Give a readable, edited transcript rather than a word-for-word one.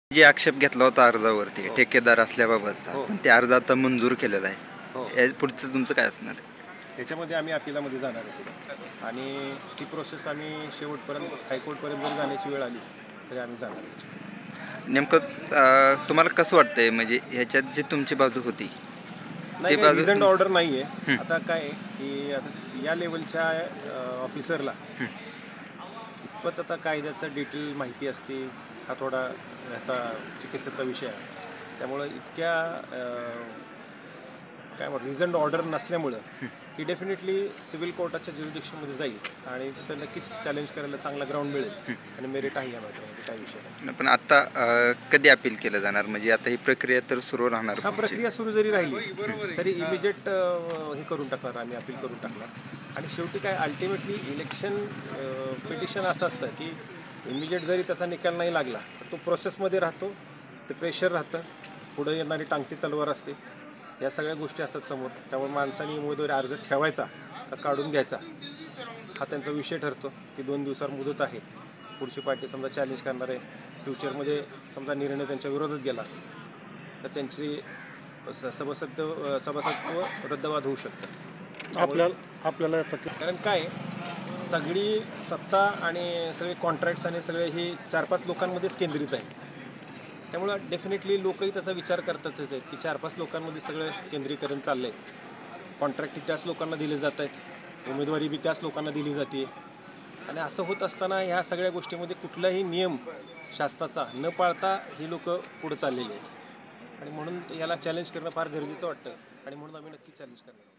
जे आक्षेप घेतला होता अर्जावरती ठेकेदार असल्याबाबतचा पण ते अर्ज आता मंजूर केलेला आहे, पुढचं तुमचं काय असणार आहे? याच्यामध्ये आम्ही अपिलामध्ये जाणार आहे पुढे आणि ती प्रोसेस आम्ही शेवटपर्यंत हायकोर्टपर्यंत जर जाण्याची वेळ आली तरी आम्ही जाणार आहे. नेमकं तुम्हाला कसं वाटतंय, म्हणजे ह्याच्यात जी तुमची बाजू होती नाही, रिझल्ट ऑर्डर नाही आहे. आता काय आहे की आता या लेवलच्या ऑफिसरला कितपत आता कायद्याचं डिटेल माहिती असते हा थोडा ह्याचा चिकित्सेचा विषय आहे. त्यामुळं इतक्या काय म्हणतो रिझल्ट ऑर्डर नसल्यामुळं ही डेफिनेटली सिव्हिल कोर्टाच्या ज्युरिडिक्शनमध्ये जाईल आणि तिथं नक्कीच चॅलेंज करायला चांगला ग्राउंड मिळेल आणि मेरिट आहे या मॅटरमध्ये, काही विषय नाही. पण आता कधी अपील केलं जाणार, म्हणजे आता ही प्रक्रिया तर सुरू राहणार? हा, प्रक्रिया सुरू जरी राहिली तरी इमिजिएट हे करून टाकणार, आम्ही अपील करून टाकणार. आणि शेवटी काय अल्टिमेटली इलेक्शन पिटिशन असं असतं की इमिजिएट जरी तसा निकाल नाही लागला तर तो प्रोसेसमध्ये राहतो, ते प्रेशर राहतं, पुढे येणारी टांगती तलवार असते, या सगळ्या गोष्टी असतात समोर. त्यामुळे माणसांनी उमेदवारी अर्ज ठेवायचा का काढून घ्यायचा हा त्यांचा विषय ठरतो की 2 दिवसावर मुदत आहे. पुढची पार्टी समजा चॅलेंज करणार आहे, फ्युचरमध्ये समजा निर्णय त्यांच्या विरोधात गेला तर त्यांची सभासदत्व रद्दबाद होऊ शकतं. आपल्याला याचा कारण काय सगळी सत्ता आणि सगळे कॉन्ट्रॅक्ट्स आणि सगळे हे 4-5 लोकांमध्येच केंद्रित आहे. त्यामुळं डेफिनेटली लोकही तसा विचार करतातच आहेत की 4-5 लोकांमध्ये सगळं केंद्रीकरण चाललं आहे. कॉन्ट्रॅक्ट त्याच लोकांना दिले जात आहेत, उमेदवारी बी त्याच लोकांना दिली जाते. आणि असं होत असताना ह्या सगळ्या गोष्टीमध्ये कुठलाही नियम शासनाचा न पाळता ही लोक पुढे चाललेली आहेत आणि म्हणून याला चॅलेंज करणं फार गरजेचं वाटतं आणि म्हणून आम्ही नक्की चॅलेंज करणार.